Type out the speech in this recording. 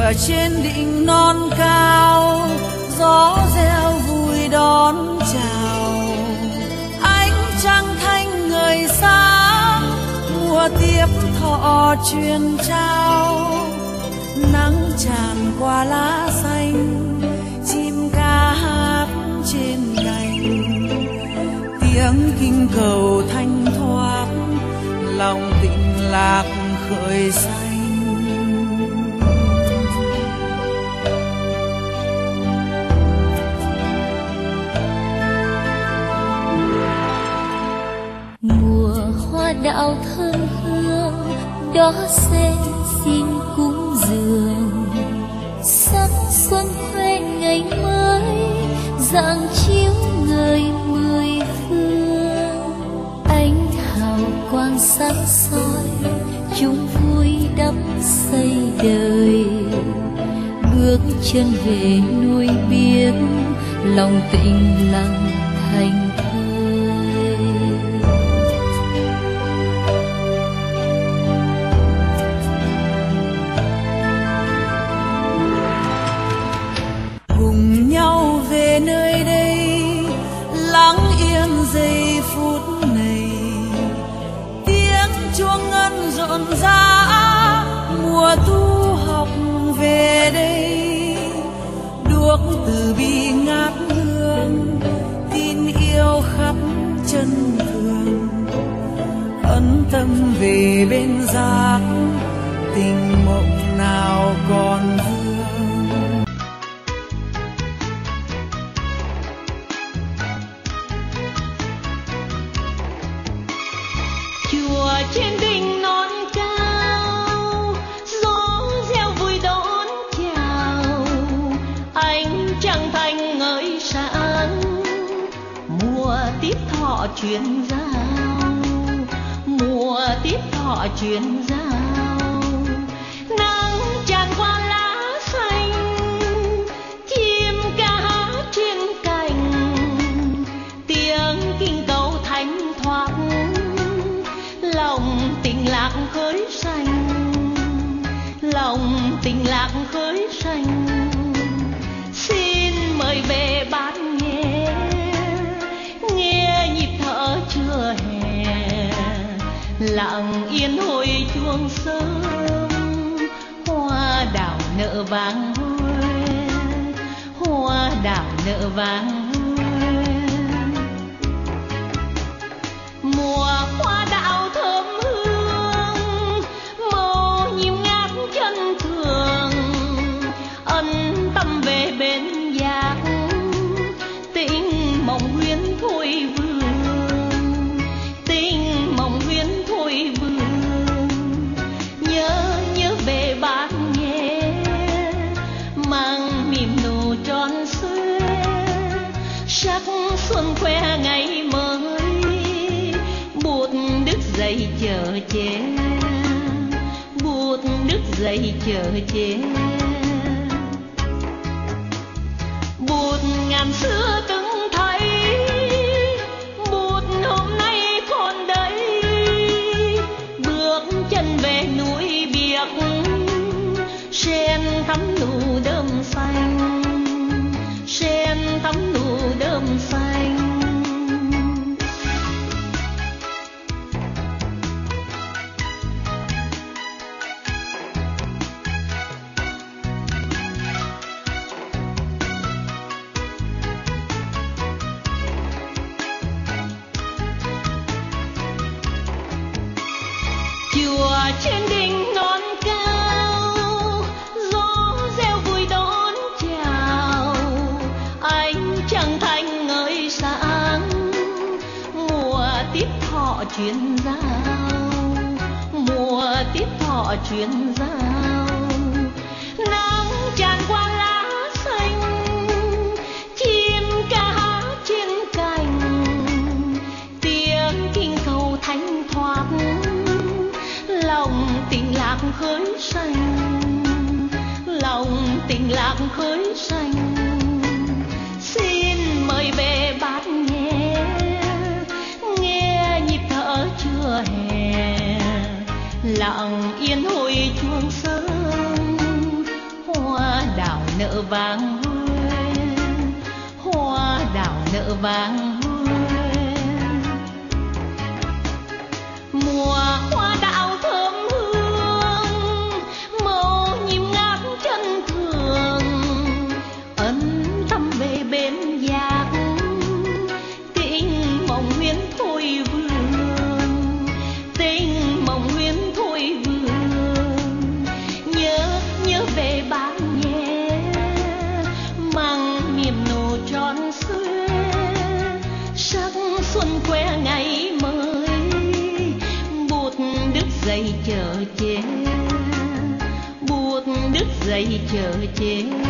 ở trên đỉnh non cao, gió reo vui đón chào. Ánh trăng thanh ngời sáng, mùa tiếp thọ truyền trao. Nắng tràn qua lá xanh, chim ca hát trên cành. Tiếng kinh cầu thanh thoát, lòng tịnh lạc khởi xanh. Mùa hoa đào thơm hương, đó sen xin cúng dường. Sắc xuân khoe ngày mới, rạng chiếu ngời mười phương. Ánh hào quang sáng soi, chúng vui đắp xây đời. Bước chân về núi biển, lòng tĩnh lặng thành thơi. Cùng nhau về nơi đây, lắng yên giây phút này. Tiếng chuông ngân rộn rã, mùa tu học về đây. Đuốc từ bi ngát hương, tin yêu khắp chân thường. Ấn tâm về bên giác, tình mộng nào còn vương. Chùa trên đỉnh non cao, gió reo vui đón chào. Ánh trăng thanh ngời sáng, mùa tiếp thọ truyền giao. Mùa tiếp thọ truyền giao. Nắng tràn qua lá xanh, chim ca hát trên cành. Tiếng kinh cầu thanh thoát, lòng tình lạc khơi xanh. Lòng tình lạc khơi xanh. Xin mời về bát nghe, nghe nhịp thở trưa hè. Lặng yên hồi chuông sớm, hoa đào nở vàng hoe. Hoa đào nở vàng hoe. Mùa hoa đào thơm hương, màu nhím ngát chân thường. Ân tâm về bên giác, tình mộng huyễn thôi vương. Tình mộng huyễn thôi vương. Nhớ về bát nghe, mang niềm nụ tròn xuê. Sắc xuân khoe ngày mới, bút đứt dây chờ che. Bút đứt dây chờ che. Bút ngàn xưa từng thấy, bút hôm nay còn đây. Bước chân về núi biếc, sen thắm nụ đơm xanh. Sen thắm nụ đơm xanh. Chùa trên đỉnh non cao, gió reo vui đón chào. Ánh trăng thanh ngời sáng, mùa tiếp thọ truyền giao. Mùa tiếp thọ truyền giao. Nắng tràn qua lá xanh, chim ca hát trên cành. Tiếng kinh cầu thanh thoát, lòng tình lạc khơi xanh. Lòng tình lạc khơi xanh. Xin mời về bát nghe, nghe nhịp thở trưa hè. Lặng yên hồi chuông sớm, nở vàng huê, hoa đào nở vàng huê. Mùa hoa đào thơm hương, màu nhịp ngát chân thường, ân tâm về bên giác, tình mộng huyễn thôi vương, tình mộng huyễn thôi vương. Nhớ về bạn nhé, mang niềm nụ tròn xuê, sắc xuân khoe ngày mới, bút đứt dây chờ che, bút đứt dây chờ che.